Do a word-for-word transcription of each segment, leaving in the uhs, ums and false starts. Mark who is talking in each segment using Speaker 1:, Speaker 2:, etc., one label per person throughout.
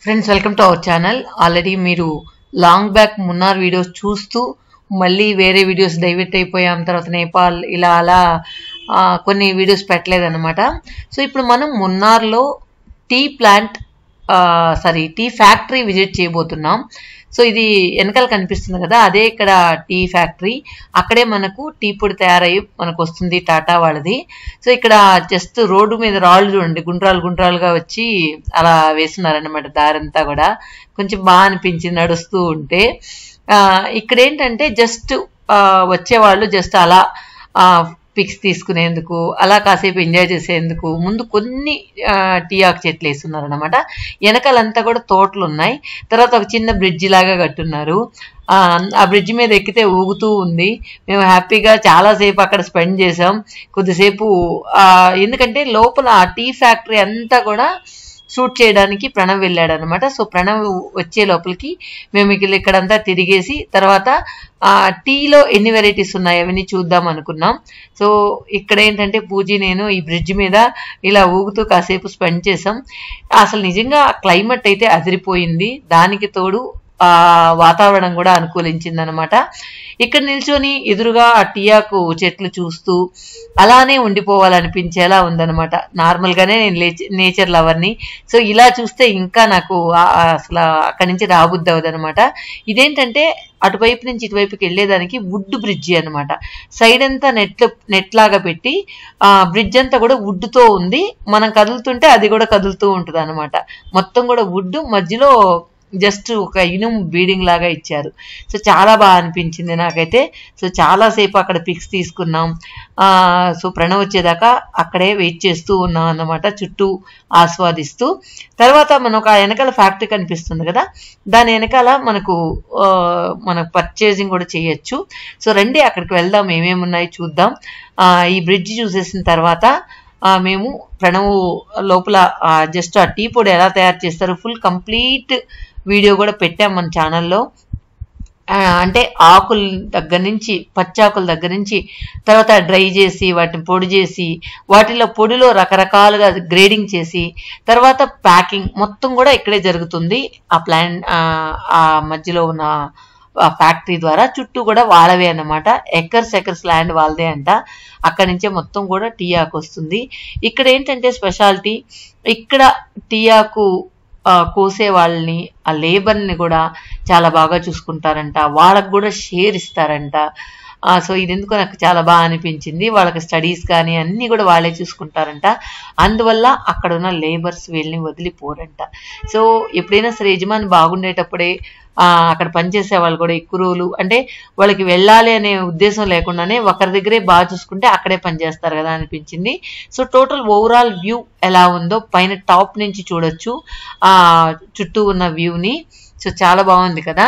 Speaker 1: Friends welcome to our channel. Already మీరు long back Munnar videos చూస్తూ మళ్ళీ వేరే వీడియోస్ డైవర్ట్ అయిపోయాం, తర్వాత నేపాల్ ఇలా అలా కొన్ని వీడియోస్ పెట్టలేదన్నమాట. సో ఇప్పుడు మనం మున్నార్లో tea plant sorry tea factory visit చేయబోతున్నాం. సో ఇది వెనకాల కనిపిస్తుంది కదా, అదే ఇక్కడ టీ ఫ్యాక్టరీ. అక్కడే మనకు టీ పొడి తయారయ్యి మనకు వస్తుంది, టాటా వాళ్ళది. సో ఇక్కడ జస్ట్ రోడ్డు మీద రాళ్ళు చూడండి, గుండ్రాలు గుండ్రాలుగా వచ్చి అలా వేస్తున్నారనమాట. దారంతా కూడా కొంచెం బాగా అనిపించింది నడుస్తూ ఉంటే. ఇక్కడ ఏంటంటే జస్ట్ వచ్చేవాళ్ళు జస్ట్ అలా పిక్స్ తీసుకునేందుకు, అలా కాసేపు ఎంజాయ్ చేసేందుకు ముందు కొన్ని టీ ఆకు చెట్లు వేస్తున్నారు అనమాట. వెనకాలంతా కూడా తోటలు ఉన్నాయి. తర్వాత ఒక చిన్న బ్రిడ్జి లాగా కట్టున్నారు. ఆ బ్రిడ్జ్ మీద ఎక్కితే ఊగుతూ ఉంది. మేము హ్యాపీగా చాలాసేపు అక్కడ స్పెండ్ చేసాం. కొద్దిసేపు ఎందుకంటే లోపల ఆ టీ ఫ్యాక్టరీ అంతా కూడా షూట్ చేయడానికి ప్రణవ్ వెళ్ళాడు అనమాట. సో ప్రణవ్ వచ్చే లోపలికి మేము ఇక్కడ ఇక్కడంతా తిరిగేసి తర్వాత ఆ టీలో ఎన్ని వెరైటీస్ ఉన్నాయి అవన్నీ చూద్దాం అనుకున్నాం. సో ఇక్కడ ఏంటంటే పూజీ నేను ఈ బ్రిడ్జ్ మీద ఇలా ఊగుతూ కాసేపు స్పెండ్ చేసాం. అసలు నిజంగా క్లైమేట్ అయితే అదిరిపోయింది. దానికి తోడు ఆ వాతావరణం కూడా అనుకూలించింది అనమాట. ఇక్కడ నిల్చొని ఎదురుగా ఆ టీయాకు చెట్లు చూస్తూ అలానే ఉండిపోవాలనిపించేలా ఉందనమాట. నార్మల్గానే నేను నేచర్ లవర్ని. సో ఇలా చూస్తే ఇంకా నాకు అసలు అక్కడి నుంచి రాబుద్ది అవ్వదనమాట. ఇదేంటంటే అటువైపు నుంచి ఇటువైపుకి వెళ్ళేదానికి వుడ్ బ్రిడ్జి అనమాట. సైడ్ అంతా నెట్ నెట్ లాగా పెట్టి ఆ బ్రిడ్జ్ అంతా కూడా వుడ్తో ఉంది. మనం కదులుతుంటే అది కూడా కదులుతూ ఉంటుంది అనమాట. మొత్తం కూడా వుడ్, మధ్యలో జస్ట్ ఒక ఇనుము బీడింగ్ లాగా ఇచ్చారు. సో చాలా బాగా అనిపించింది నాకైతే. సో చాలాసేపు అక్కడ పిక్స్ తీసుకున్నాం. సో ప్రణవ్ వచ్చేదాకా అక్కడే వెయిట్ చేస్తూ ఉన్నాం అన్నమాట, చుట్టూ ఆస్వాదిస్తూ. తర్వాత మనకు ఆ వెనకాల ఫ్యాక్టరీ కనిపిస్తుంది కదా, దాని వెనకాల మనకు మనకు పర్చేసింగ్ కూడా చేయొచ్చు. సో రండి అక్కడికి వెళ్దాం, ఏమేమి ఉన్నాయి చూద్దాం. ఈ బ్రిడ్జ్ చూసేసిన తర్వాత మేము ప్రణవ్ లోపల జస్ట్ ఆ టీ పొడి ఎలా తయారు చేస్తారు ఫుల్ కంప్లీట్ వీడియో కూడా పెట్టాం మన ఛానల్లో. అంటే ఆకుల దగ్గర నుంచి, పచ్చాకుల దగ్గర నుంచి, తర్వాత డ్రై చేసి వాటిని పొడి చేసి వాటిలో పొడిలో రకరకాలుగా గ్రేడింగ్ చేసి తర్వాత ప్యాకింగ్ మొత్తం కూడా ఇక్కడే జరుగుతుంది. ఆ ప్లాన్ ఆ మధ్యలో ఉన్న ఆ ఫ్యాక్టరీ ద్వారా చుట్టూ కూడా వాళ్ళవే అన్నమాట. ఎకర్స్ ఎకర్స్ ల్యాండ్ వాళ్ళదే అంట. అక్కడి నుంచే మొత్తం కూడా టీ ఆకు వస్తుంది. ఇక్కడ ఏంటంటే స్పెషాలిటీ, ఇక్కడ టీ ఆకు కోసే వాళ్ళని, ఆ లేబర్ని కూడా చాలా బాగా చూసుకుంటారంట. వాళ్ళకు కూడా షేర్ ఇస్తారంట. సో ఇది ఎందుకో నాకు చాలా బాగా అనిపించింది. వాళ్ళకి స్టడీస్ కానీ అన్నీ కూడా వాళ్ళే చూసుకుంటారంట. అందువల్ల అక్కడ ఉన్న లేబర్స్ వీళ్ళని వదిలిపోరంట. సో ఎప్పుడైనా సరే యజమాని బాగుండేటప్పుడే అక్కడ పనిచేసే వాళ్ళు కూడా ఎక్కువ రోజులు, అంటే వాళ్ళకి వెళ్ళాలి అనే ఉద్దేశం లేకుండానే ఒకరి దగ్గరే బాగా చూసుకుంటే అక్కడే పనిచేస్తారు కదా అనిపించింది. సో టోటల్ ఓవరాల్ వ్యూ ఎలా ఉందో పైన టాప్ నుంచి చూడొచ్చు ఆ చుట్టూ ఉన్న వ్యూని. సో చాలా బాగుంది కదా.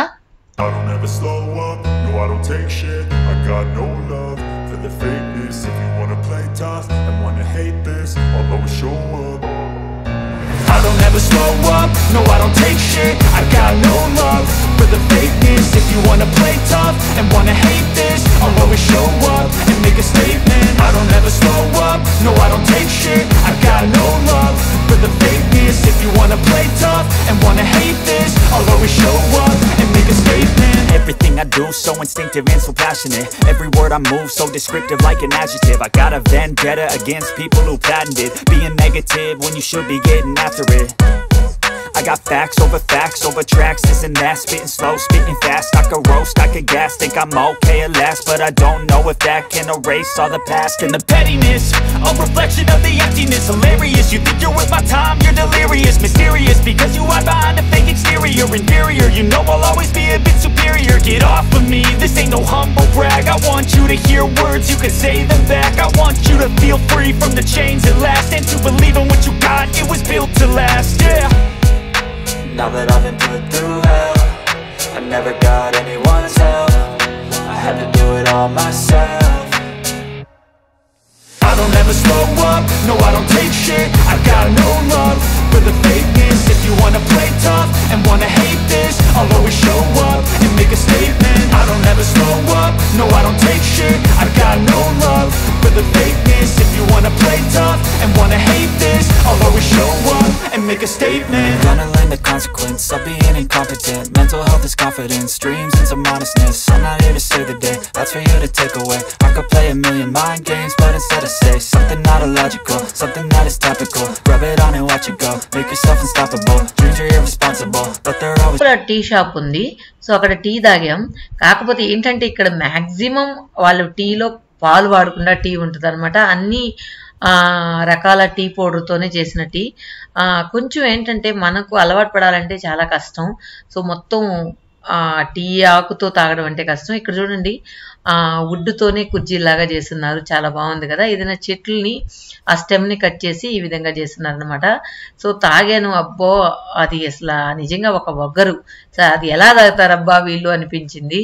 Speaker 2: I don't ever slow up, no I don't take shit. I got no love for the fakeness. If you wanna play tough and wanna hate this, I'll always show up and make a statement. I don't ever slow up, no I don't take shit. I got no love for the fakeness. If you wanna play tough and wanna hate this, I'll always show up and make a statement. Everything I do so instinctive and so passionate. Every word I move so descriptive like an adjective. I got a vendetta against people who patented being negative when you should be getting after it. I got facts over facts over tracks, this and that. Spitting slow, spitting fast. I could roast, I could gas. Think I'm okay at last, but I don't know if that can erase all the past. And the pettiness, a reflection of the emptiness. Hilarious, you think you're worth my time, you're delirious. Mysterious, because you hide behind a fake exterior. Inferior, you know I'll always be a bit superior. Get off of me, this ain't no humble brag. I want you to hear words, you can say them back. I want you to feel free from the chains at last, and to believe in what you got, it was built to last, yeah.
Speaker 3: Now that I've been put through hell, I never got anyone's help. I had to do it all myself.
Speaker 2: I don't ever slow up, no I don't take shit. I got no love for the fakeness. If you wanna play tough and wanna hate this, I'll always show up and make a statement. I don't ever slow up, no I don't take shit. I got no love for the fakeness. If you wanna play tough and wanna hate this, I'll always show up and make a statement.
Speaker 3: Gonna learn the consequences confidence, dreams and some honestness. I'm not here to save the day, that's for you to take away. I could play a million mind games, but instead I say something not illogical, something that is topical. Rub it on and watch it go, make yourself unstoppable. Dreams are irresponsible, but they're always.
Speaker 1: Tea shop ఉంది, so అక్కడ tea తాగాం. కాకపోతే ఏంటంటే ఇక్కడ maximum వాళ్ళు టీలో పాలు వాడకుండా టీ ఉంటుంది అనమాట. అన్ని రకాల టీ పౌడర్తోనే చేసిన టీ. కొంచెం ఏంటంటే మనకు అలవాటు పడాలంటే చాలా కష్టం. సో మొత్తం టీ ఆకుతో తాగడం అంటే కష్టం. ఇక్కడ చూడండి వుడ్తోనే కుర్చీలాగా చేస్తున్నారు, చాలా బాగుంది కదా. ఏదైనా చెట్లని ఆ స్టెమ్ని కట్ చేసి ఈ విధంగా చేస్తున్నారు అనమాట. సో తాగాను, అబ్బో అది అసలు నిజంగా ఒక వగ్గరు. సో అది ఎలా తాగుతారబ్బా వీళ్ళు అనిపించింది.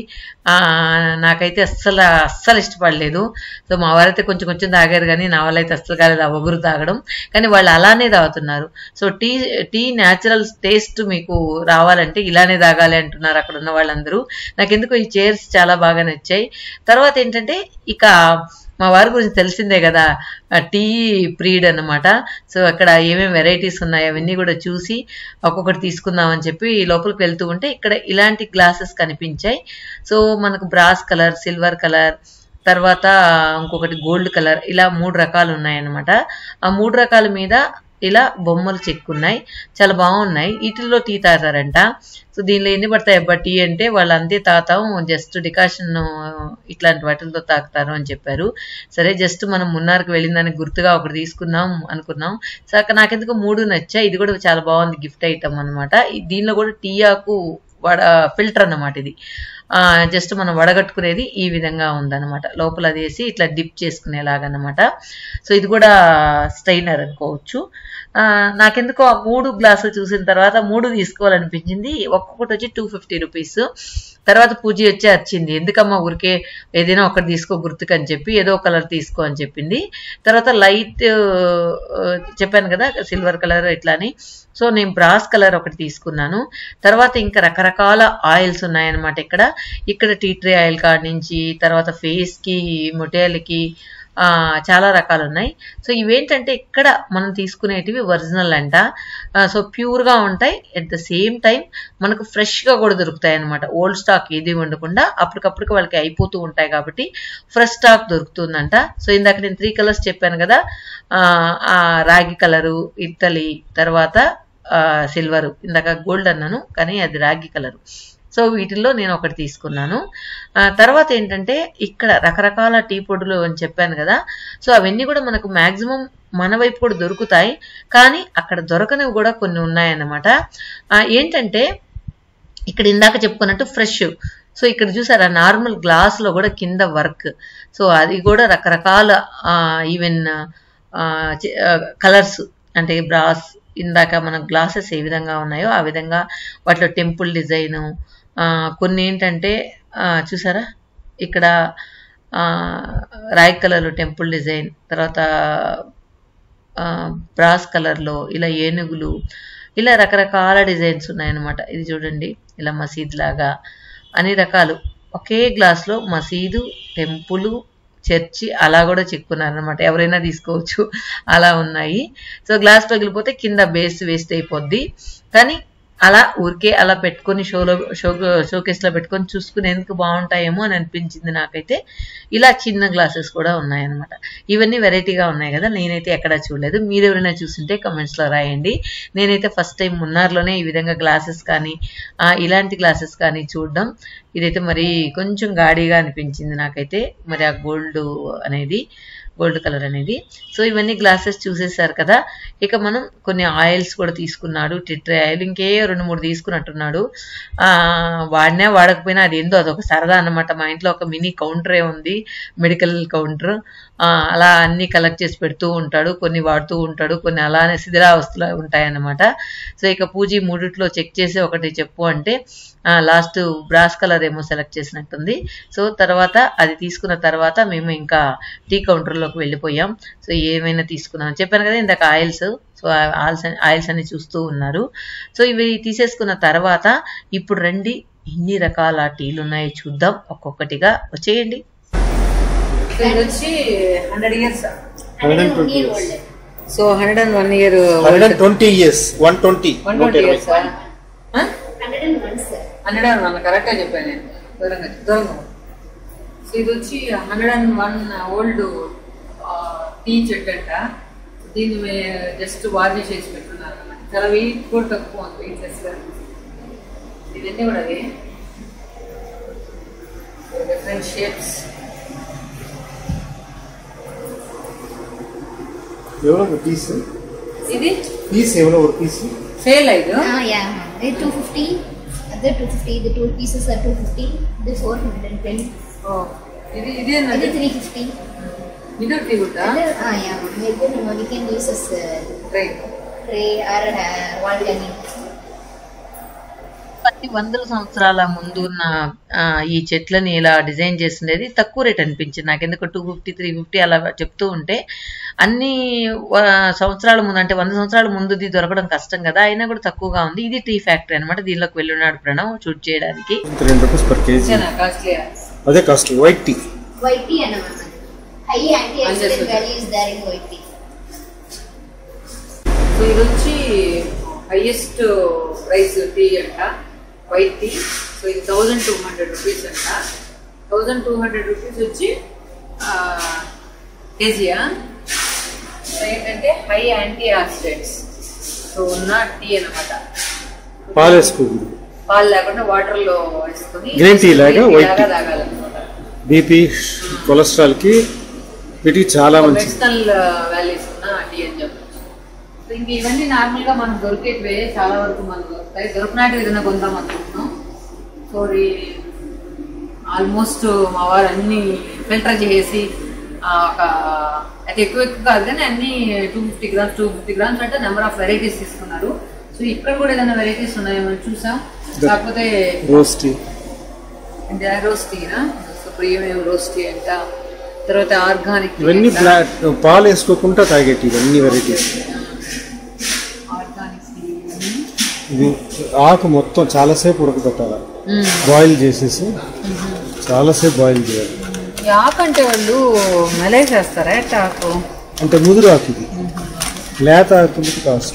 Speaker 1: నాకైతే అస్సలు అస్సలు ఇష్టపడలేదు. సో మా వారైతే కొంచెం కొంచెం తాగారు, కానీ నా వాళ్ళైతే అస్సలు కాలేదు ఆ వగురు తాగడం. కానీ వాళ్ళు అలానే తాగుతున్నారు. So tea tea natural taste మీకు రావాలంటే ఇలానే తాగాలి అంటున్నారు అక్కడ ఉన్న వాళ్ళందరూ. నాకెందుకు ఈ చైర్స్ చాలా బాగా నచ్చాయి. తర్వాత ఏంటంటే ఇక మా వారి గురించి తెలిసిందే కదా, టీ ప్రీడ్ అన్నమాట. సో అక్కడ ఏమేమి వెరైటీస్ ఉన్నాయి అవన్నీ కూడా చూసి ఒక్కొక్కటి తీసుకుందామని చెప్పి లోపలికి వెళ్తూ ఉంటే ఇక్కడ ఇలాంటి గ్లాసెస్ కనిపించాయి. సో మనకు బ్రాస్ కలర్, సిల్వర్ కలర్, తర్వాత ఇంకొకటి గోల్డ్ కలర్, ఇలా మూడు రకాలు ఉన్నాయన్నమాట. ఆ మూడు రకాల మీద ఇలా బొమ్మలు చెక్కున్నాయి, చాలా బాగున్నాయి. వీటిల్లో టీ తాగుతారంట. సో దీనిలో ఎన్ని పడతాయి అబ్బా టీ అంటే, వాళ్ళు అంతే తాగుతాం, జస్ట్ డికాషన్ ఇట్లాంటి వాటితో తాగుతారు అని చెప్పారు. సరే జస్ట్ మనం మున్నార్కి వెళ్ళిన దానికి గుర్తుగా ఒకటి తీసుకుందాం అనుకున్నాం. సో అక్కడ నాకెందుకు మూడు నచ్చాయి. ఇది కూడా చాలా బాగుంది, గిఫ్ట్ ఐటమ్ అనమాట. దీనిలో కూడా టీ ఆకు వడ ఫిల్టర్ అన్నమాట. ఇది జస్ట్ మనం వడగట్టుకునేది ఈ విధంగా ఉందన్నమాట. లోపల అది వేసి ఇట్లా డిప్ చేసుకునేలాగనమాట. సో ఇది కూడా స్టైనర్ అనుకోవచ్చు. నాకెందుకో ఆ మూడు గ్లాసులు చూసిన తర్వాత మూడు తీసుకోవాలనిపించింది. ఒక్కొక్కటి వచ్చి టూ ఫిఫ్టీ రూపీస్. తర్వాత పూజ వచ్చి వచ్చింది, ఎందుకమ్మా ఊరికే ఏదైనా ఒకటి తీసుకో గుర్తుకు అని చెప్పి ఏదో కలర్ తీసుకో అని చెప్పింది. తర్వాత లైట్ చెప్పాను కదా సిల్వర్ కలర్ ఇట్లా అని. సో నేను బ్రాస్ కలర్ ఒకటి తీసుకున్నాను. తర్వాత ఇంకా రకరకాల ఆయిల్స్ ఉన్నాయన్నమాట. ఇక్కడ ఇక్కడ టీ ట్రీ ఆయిల్ కాడ నుంచి తర్వాత ఫేస్కి, మొటేలకి చాలా రకాలు ఉన్నాయి. సో ఇవేంటంటే ఇక్కడ మనం తీసుకునేటివి ఒరిజినల్ అంట. సో ప్యూర్గా ఉంటాయి, ఎట్ ద సేమ్ టైం మనకు ఫ్రెష్గా కూడా దొరుకుతాయి అనమాట. ఓల్డ్ స్టాక్ ఏది ఉండకుండా అప్పటికప్పటికి వాళ్ళకి అయిపోతూ ఉంటాయి కాబట్టి ఫ్రెష్ స్టాక్ దొరుకుతుందంట. సో ఇందాక నేను త్రీ కలర్స్ చెప్పాను కదా, రాగి కలరు, ఇత్తలి, తర్వాత సిల్వరు, ఇందాక గోల్డ్ అన్నాను కానీ అది రాగి కలరు. సో వీటిల్లో నేను ఒకటి తీసుకున్నాను. తర్వాత ఏంటంటే ఇక్కడ రకరకాల టీ పొడులు అని చెప్పాను కదా. సో అవన్నీ కూడా మనకు మ్యాక్సిమం మన వైపు కూడా దొరుకుతాయి, కానీ అక్కడ దొరకనివి కూడా కొన్ని ఉన్నాయన్నమాట. ఏంటంటే ఇక్కడ ఇందాక చెప్పుకున్నట్టు ఫ్రెష్. సో ఇక్కడ చూసారా నార్మల్ గ్లాస్లో కూడా కింద వర్క్. సో అది కూడా రకరకాల ఈవెన్ కలర్స్ అంటే బ్రాస్, ఇందాక మన గ్లాసెస్ ఏ విధంగా ఉన్నాయో ఆ విధంగా వాటిలో టెంపుల్ డిజైను, కొన్ని ఏంటంటే చూసారా ఇక్కడ రాయి కలర్లో టెంపుల్ డిజైన్, తర్వాత బ్రాస్ కలర్లో ఇలా ఏనుగులు, ఇలా రకరకాల డిజైన్స్ ఉన్నాయన్నమాట. ఇది చూడండి ఇలా మసీద్ లాగా అన్ని రకాలు ఒకే గ్లాస్లో మసీదు, టెంపుల్, చర్చి అలా కూడా చెక్కున్నారు అనమాట. ఎవరైనా తీసుకోవచ్చు, అలా ఉన్నాయి. సో గ్లాస్ పగిలిపోతే కింద బేస్ వేస్ట్ అయిపోద్ది, కానీ అలా ఊరికే అలా పెట్టుకొని షోలో షో షోకేస్లో పెట్టుకొని చూసుకునేందుకు బాగుంటాయేమో అని అనిపించింది నాకైతే. ఇలా చిన్న గ్లాసెస్ కూడా ఉన్నాయన్నమాట. ఇవన్నీ వెరైటీగా ఉన్నాయి కదా, నేనైతే ఎక్కడా చూడలేదు. మీరు ఎవరైనా చూస్తుంటే కమెంట్స్లో రాయండి. నేనైతే ఫస్ట్ టైం మున్నార్లోనే ఈ విధంగా గ్లాసెస్ కానీ ఇలాంటి గ్లాసెస్ కానీ చూడడం. ఇదైతే మరి కొంచెం గాడిగా అనిపించింది నాకైతే, మరి ఆ గోల్డ్ అనేది గోల్డ్ కలర్ అనేది. సో ఇవన్నీ గ్లాసెస్ చూసేసారు కదా. ఇక మనం కొన్ని ఆయిల్స్ కూడా తీసుకున్నాడు, టిట్రీ ఆయిల్, ఇంకే రెండు మూడు తీసుకున్నట్టున్నాడు. వాడినా వాడకపోయినా అది ఏందో అదొక సరదా అన్నమాట. మా ఇంట్లో ఒక మినీ కౌంటరే ఉంది, మెడికల్ కౌంటర్. అలా అన్ని కలెక్ట్ చేసి పెడుతూ ఉంటాడు, కొన్ని వాడుతూ ఉంటాడు, కొన్ని అలానే శిథిలావస్థలు ఉంటాయన్నమాట. సో ఇక పూజ మూడిట్లో చెక్ చేసి ఒకటి చెప్పు అంటే లాస్ట్ బ్రాస్ కలర్ ఏమో సెలెక్ట్ చేసినట్టుంది. సో తర్వాత అది తీసుకున్న తర్వాత మేము ఇంకా టీ కౌంటర్లోకి వెళ్ళిపోయాం. సో ఏమైనా తీసుకున్నాం చెప్పాను కదా ఇందాక ఆయిల్స్. సో ఆయిల్స్ ఆయిల్స్ అన్ని చూస్తూ ఉన్నారు. సో ఇవి తీసేసుకున్న తర్వాత ఇప్పుడు రండి ఎన్ని రకాల టీలు ఉన్నాయో చూద్దాం ఒక్కొక్కటిగా. వచ్చేయండి. ఇది వచ్చి hundred years so hundred and one year
Speaker 4: twenty years one twenty
Speaker 1: one twenty years hundred and one కరెక్ట్గా చెప్పాను నేను దూరంగా దూరంగా. సో ఇది వచ్చి hundred and one old tea చెట్టు అంట. దీన్ని జస్ట్ వార్నిష్ చేసి పెట్టున్నారు అన్నమాట. చాలా వెయిట్ కూడా తక్కువ ఉంది, వెయిట్లెస్గా. ఇవన్నీ కూడా అవి డిఫరెంట్ షేప్స్.
Speaker 4: ఎవరో ఒక పీస్
Speaker 1: ఇది
Speaker 4: పీస్ ఎవరో ఒక పీస్
Speaker 1: సేల్ ఐదు
Speaker 5: టూ ఫిఫ్టీ అదే టూ ఫిఫ్టీ ఇది two pieces or two fifty ఇది ఫోర్ హండ్రెడ్ అండ్ టెన్
Speaker 1: ఇది ఇది
Speaker 5: ఇది త్రీ ఫిఫ్టీ
Speaker 1: ఇది టీ గుడ్డా
Speaker 5: maybe we can use as
Speaker 1: tray
Speaker 5: tray or wall dining.
Speaker 1: పది వందల సంవత్సరాల ముందు ఉన్న ఈ చెట్లని ఇలా డిజైన్ చేసిండేది తక్కువ రేట్ అనిపించింది నాకు. ఎందుకు టూ ఫిఫ్టీ త్రీ ఫిఫ్టీ అలా చెప్తూ ఉంటే అన్ని సంవత్సరాల ముందు అంటే వంద సంవత్సరాల ముందుది దొరకడం కష్టం కదా, అయినా కూడా తక్కువగా ఉంది. ఇది టీ ఫ్యాక్టరీ అనమాట. దీనిలోకి వెళ్ళున్నాడు ప్రణవ్ షూట్ చేయడానికి.
Speaker 4: రెండు రూపీస్ పర్ కేజీ. అదే cost. White tea
Speaker 5: white tea అన్నమాట. High antioxidant values there in white tea.
Speaker 1: So ఇది వచ్చి హైయెస్ట్ ప్రైస్ టీ అంట, వైట్ టీ. సో ఇది థౌజండ్ టూ హండ్రెడ్ రూపీస్ అంట. థౌజండ్ టూ హండ్రెడ్ రూపీస్ వచ్చి కేజీయా. So ఏంటంటే హై యాంటీ ఆక్సిడెంట్స్ సో ఉన్న టీ అనమాట.
Speaker 4: పాలు వేసుకోకూడదు,
Speaker 1: పాలు లేకుండా వాటర్ లో వేసుకొని
Speaker 4: గ్రీన్ టీ లాగా వైట్ టీ
Speaker 1: తాగాలన్నమాట.
Speaker 4: బీపీ కొలెస్ట్రాల్ కి వీటికి చాలా మంచిది.
Speaker 1: మెడిసినల్ వాల్యూస్ ఉన్న టీ అని చెప్పచ్చు. ఇంక ఇవన్నీ నార్మల్ గా మనం దొరికేటివే, చాలా వరకు మనకు దొరుకుతాయి. దొరికినట్టు ఏదైనా కొందాం అనుకుంటున్నాం. సో ఆల్మోస్ట్ మా వారు అన్ని ఫిల్టర్ చేసి ఒక అయితే ఎక్కువ ఎక్కువ కాదు కానీ అన్ని two fifty grams two fifty grams అంటే నెంబర్ ఆఫ్ వెరైటీస్ తీసుకున్నారు. సో ఇక్కడ కూడా ఏదైనా వెరైటీస్ ఉన్నాయేమో చూసాం. కాకపోతే
Speaker 4: రోజ్ టీ
Speaker 1: అంటే రోజ్ టీనా, సో ప్రియమేం రోజ్ టీ అంట. తర్వాత ఆర్గానిక్
Speaker 4: ఇవన్నీ బ్లాక్ పాలు వేసుకోకుండా తాగేటి ఇవన్నీ వెరైటీస్. ఇది ఆకు మొత్తం చాలాసేపు ఉడకబెట్టాలి, బాయిల్ చేసేసి చాలాసేపు బాయిల్ చేయాలి.
Speaker 1: ఆకు అంటే వాళ్ళు మెలై చేస్తారా ఆకు
Speaker 4: అంటే ముదురు ఆకు, ఇది లేత ఆకు కాస్ట్.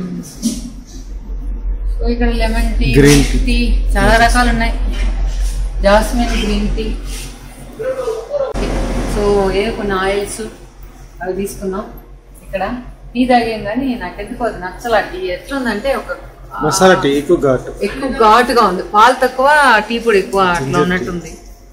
Speaker 1: సో ఇక్కడ లెమన్ టీ,
Speaker 4: గ్రీన్
Speaker 1: టీ చాలా రకాలు ఉన్నాయి. Jasmine green tea. సో ఏ కొన్ని ఆయిల్స్ అవి తీసుకున్నాం. ఇక్కడ టీ తాగాం కానీ నాకు ఎందుకు అది నచ్చలా. టీ ఎట్లుందంటే ఒక
Speaker 4: మసాలా టీ ఎక్కువ ఘాటు
Speaker 1: ఎక్కువ ఘాటుగా ఉంది. పాలు తక్కువ, టీ పొడి ఎక్కువ అట్లా ఉన్నట్టుంది.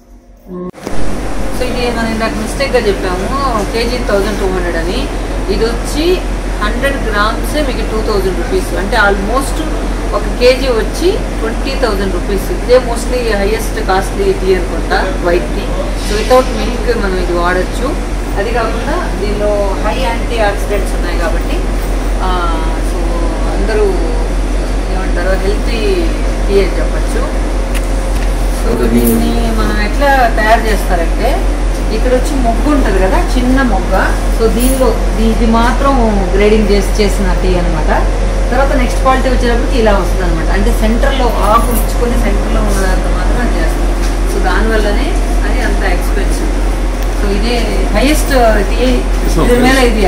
Speaker 1: సో ఇది మనం ఇందాక మిస్టేక్ గా చెప్పాము, కేజీ థౌజండ్ టూ హండ్రెడ్ అని. ఇది వచ్చి హండ్రెడ్ గ్రామ్సే మీకు టూ థౌజండ్ రూపీస్ అంటే ఆల్మోస్ట్ ఒక కేజీ వచ్చి ట్వంటీ థౌజండ్ రూపీస్. ఇదే మోస్ట్లీ హైయెస్ట్ కాస్ట్లీ టీ అనుకుంటా, white tea. So without milk మనం ఇది వాడచ్చు. అది కాకుండా దీనిలో హై యాంటీ ఆక్సిడెంట్స్ ఉన్నాయి కాబట్టి సో అందరూ ఏమంటారు హెల్తీ టీ అని చెప్పచ్చు. సో దీన్ని మనం ఎట్లా తయారు చేస్తారంటే ఇక్కడ వచ్చి మొగ్గు ఉంటుంది కదా, చిన్న మొగ్గ. సో దీనిలో ఇది మాత్రం గ్రేడింగ్ చేసి చేసిన టీ అనమాట. తర్వాత నెక్స్ట్ క్వాలిటీ వచ్చేటప్పటికి ఇలా వస్తుంది అనమాట. అంటే సెంటర్లో ఆకు ఇచ్చుకొని సెంటర్లో ఉన్న దాంట్లో మాత్రం చేస్తాం. సో దానివల్లనే అది అంత ఎక్స్పెన్సివ్. సో ఇదే హైయెస్ట్ టీ. ఇది మేల ఇది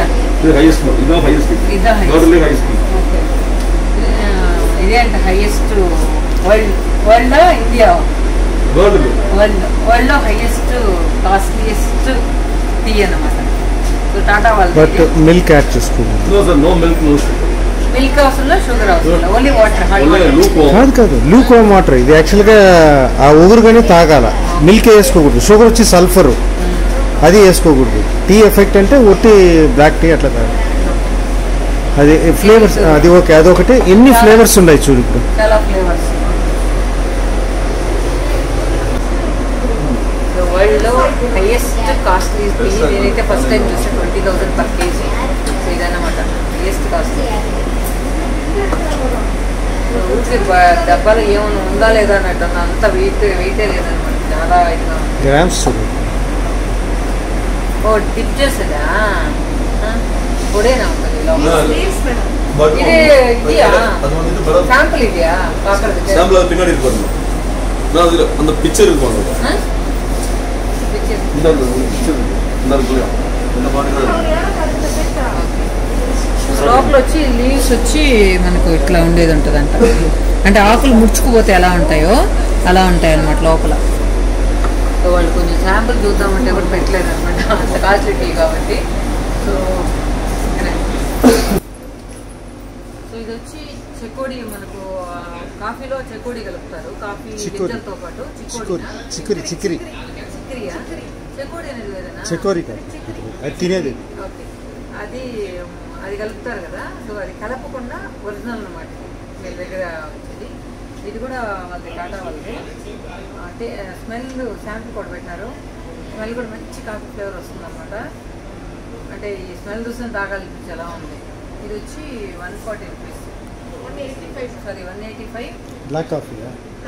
Speaker 1: ఓకే. ఇదే అంటే highest world world India world world లో హైయెస్ట్ కాస్ట్లీయెస్ట్ టీ అన్నమాట. సో టాటా వాళ్ళు.
Speaker 4: బట్ మిల్క్ యాడ్ చేసుకోవాలి.
Speaker 1: మిల్క్ అవసరం, షుగర్ అవసరం, ఓన్లీ వాటర్.
Speaker 4: కాదు కాదు లూక్ వామ్ వాటర్. ఇది యాక్చువల్గా ఆ ఊరుగానే తాగాల, మిల్క్ వేసుకోకూడదు. షుగర్ వచ్చి సల్ఫర్, అది వేసుకోకూడదు. టీ ఎఫెక్ట్ అంటే ఒట్టి బ్లాక్ టీ అట్లా తాగాలి. అది ఫ్లేవర్స్ అది ఓకే, అదొకటి. ఎన్ని ఫ్లేవర్స్ ఉన్నాయి చూడు ఇప్పుడు.
Speaker 1: చాలా ఫ్లేవర్స్. వరల్డ్ లో హైయెస్ట్ కాస్ట్లీ టీ నేనైతే ఫస్ట్ టైం చూసి twenty thousand per kg. So ఇదన్నమాట హైయెస్ట్ కాస్ట్లీ. ఊరికి డబ్బాలో ఏమైనా ఉందా లేదా అన్నట్టు అంత వెయిట్ వెయిటే లేదనమాట. చాలా ఇదిగా
Speaker 4: గ్రామ్స్
Speaker 1: ఓ టిప్ చేసేదా పొడేనా ఉంటుంది ఇది. ఇదియా శాంపుల్ ఇదియా
Speaker 6: பின்னாடி இருப்பாரு நான் அதுல அந்த பிக்சர் இருக்கும்
Speaker 1: లోపల వచ్చి లీవ్స్ వచ్చి మనకు ఇట్లా ఉండేది ఉంటుందంట. అంటే ఆకులు ముడుచుకుపోతే ఎలా ఉంటాయో అలా ఉంటాయి అన్నమాట లోపల. సో వాళ్ళు కొంచెం శాంపుల్ చూద్దామంటే కూడా పెట్టలేదు అనమాట, అంత కాస్ట్లీ టీ కాబట్టి. సో సో ఇది వచ్చి చెకోడి, మనకు కాఫీలో చెకోడి కలుపుతారు, కాఫీ గింజలతో పాటు.
Speaker 4: చిక్కురి చిక్కిరి
Speaker 1: చిక్కిరియా చెకోడి అనేది వేరేనా?
Speaker 4: చెకోరి అది తినేది.
Speaker 1: ఓకే, అది అది కలుపుతారు కదా. సో అది కలపకుండా ఒరిజినల్ అనమాట వీళ్ళ దగ్గర వచ్చేది. ఇది కూడా వాళ్ళది టాటా వాళ్ళది. అంటే స్మెల్ శాంపుల్ కూడా పెట్టినారు, స్మెల్ కూడా మంచి కాఫీ ఫ్లేవర్ వస్తుంది అనమాట. అంటే ఈ స్మెల్ చూసిన తాగాలనిపించి ఎలా ఉంది. ఇది వచ్చి one forty rupees, one eighty five sorry one eighty five
Speaker 4: black coffee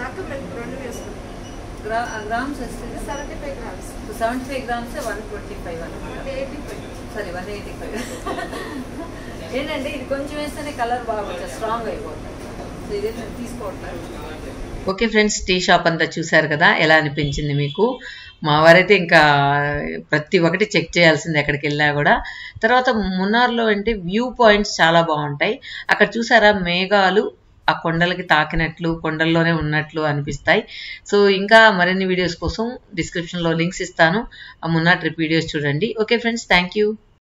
Speaker 1: గ్రా గ్రామ్స్ వస్తుంది. Seventy five grams seventy five grams one twenty five అనమాట. Sorry one eighty five. ఏంటంటే ఇది కొంచెం వేస్తేనే కలర్ బాగా స్ట్రాంగ్ అయిపోతుంది. సో ఇది నేను తీసుకోవట్లేదు. ఓకే ఫ్రెండ్స్, టీ షాప్ అంతా చూసారు కదా, ఎలా అనిపించింది మీకు? మా వారైతే ఇంకా ప్రతి ఒక్కటి చెక్ చేయాల్సింది ఎక్కడికి వెళ్ళినా కూడా. తర్వాత మున్నార్లో అంటే వ్యూ పాయింట్స్ చాలా బాగుంటాయి. అక్కడ చూసారా మేఘాలు ఆ కొండలకి తాకినట్లు, కొండల్లోనే ఉన్నట్లు అనిపిస్తాయి. సో ఇంకా మరిన్ని వీడియోస్ కోసం డిస్క్రిప్షన్లో లింక్స్ ఇస్తాను, ఆ మున్నార్ ట్రిప్ వీడియోస్ చూడండి. Okay friends, thank you.